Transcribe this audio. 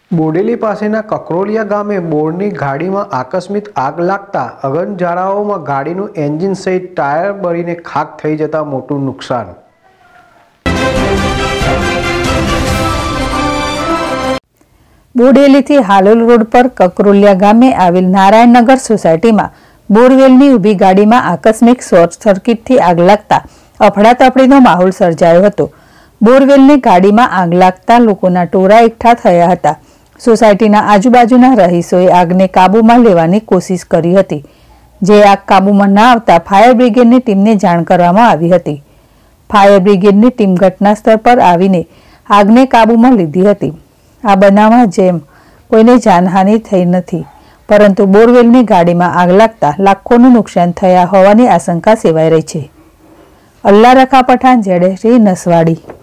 બોડેલી પાસેના કકરોલિયા ગામે બોરની ગાડીમાં આકસ્મિક આગ લાગતા અગનજાળાઓમાં ગાડીનું એન્જિન સહિત ટાયર બળીને ખાખ થઈ જતા મોટું નુકસાન। બોડેલીથી હાલોલ રોડ પર કકરોલિયા ગામે આવેલ નારાયણનગર સોસાયટીમાં બોરવેલની ઊભી ગાડીમાં આકસ્મિક શોર્ટ સર્કિટથી આગ લાગતા અફડાતફડીનો માહોલ સર્જાયો હતો। બોરવેલની ગાડીમાં આગ લાગતા લોકોના ટોળા એકઠા થયા હતા। સોસાયટીના આજુબાજુના રહીશોએ આગને કાબૂમાં લેવાની કોશિશ કરી હતી, જે આગ કાબૂમાં ન આવતા ફાયર બ્રિગેડની ટીમને જાણ કરવામાં આવી હતી। ફાયર બ્રિગેડની ટીમ ઘટના સ્થળ પર આવીને આગને કાબૂમાં લીધી હતી। આ બનાવમાં જેમ કોઈને જાનહાનિ થઈ નથી, પરંતુ બોરવેલની ગાડીમાં આગ લાગતા લાખોનું નુકસાન થયા હોવાની આશંકા સેવાઈ રહી છે। અલ્લાહ રખા પઠાણ, ZST નસવાડી।